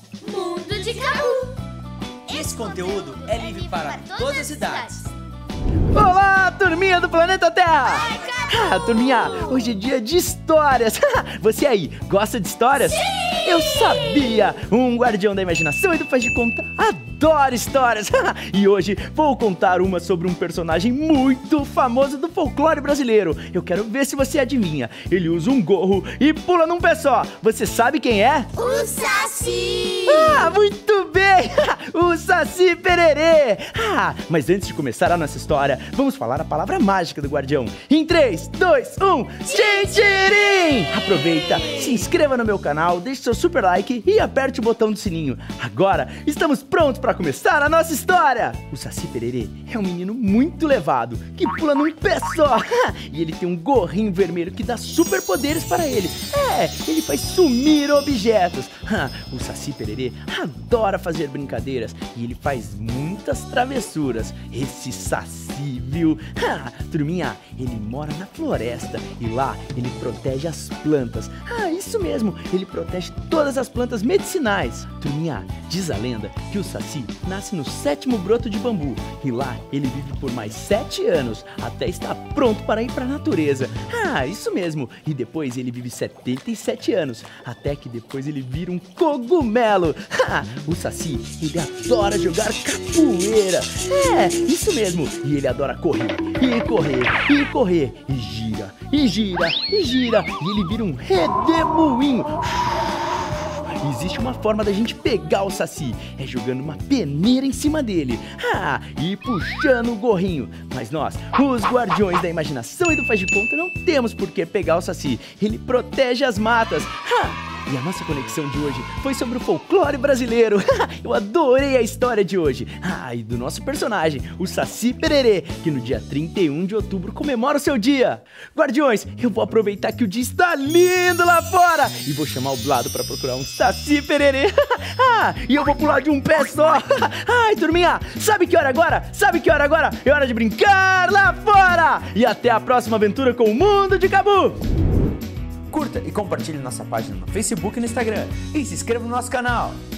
Mundo de Cabu. Esse conteúdo é livre para todas as idades. Olá, turminha do Planeta Terra! Turminha, hoje é dia de histórias. Você aí, gosta de histórias? Sim! Eu sabia! Um guardião da imaginação e do faz de conta adora histórias. E hoje vou contar uma sobre um personagem muito famoso do folclore brasileiro. Eu quero ver se você adivinha. Ele usa um gorro e pula num pé só. Você sabe quem é? O Saci! Muito bem! O Saci Pererê! Mas antes de começar a nossa história, vamos falar a palavra mágica do guardião. Em 3, 2, 1, Tchim-Tchirim! Aproveita, se inscreva no meu canal, deixe seu super like e aperte o botão do sininho. Agora, estamos prontos para começar a nossa história! O Saci Pererê é um menino muito levado, que pula num pé só. E ele tem um gorrinho vermelho que dá superpoderes para ele. Ele faz sumir objetos. O Saci Pererê adora fazer brincadeiras e ele faz muitas travessuras. Esse Saci, viu? Turminha, ele mora na floresta e lá ele protege as plantas. Isso mesmo, ele protege todas as plantas medicinais. Turminha, diz a lenda que o Saci nasce no 7º broto de bambu e lá ele vive por mais 7 anos até estar pronto para ir para a natureza. Isso mesmo, e depois ele vive 77 anos até que depois ele vira um cogumelo. O Saci, ele adora jogar capoeira. Isso mesmo, e ele adora correr, e correr, e correr, e gira, e gira, e gira, e ele vira um redemoinho. Existe uma forma da gente pegar o Saci, é jogando uma peneira em cima dele, e puxando o gorrinho. Mas nós, os guardiões da imaginação e do faz de conta, não temos por que pegar o Saci. Ele protege as matas. E a nossa conexão de hoje foi sobre o folclore brasileiro. Eu adorei a história de hoje. E do nosso personagem, o Saci Pererê, que no dia 31 de outubro comemora o seu dia. Guardiões, eu vou aproveitar que o dia está lindo lá fora e vou chamar o Blado para procurar um Saci Pererê. E eu vou pular de um pé só. Turminha, sabe que hora agora? Sabe que hora agora? É hora de brincar lá fora. E até a próxima aventura com o Mundo de Cabu. Curta e compartilhe nossa página no Facebook e no Instagram. E se inscreva no nosso canal.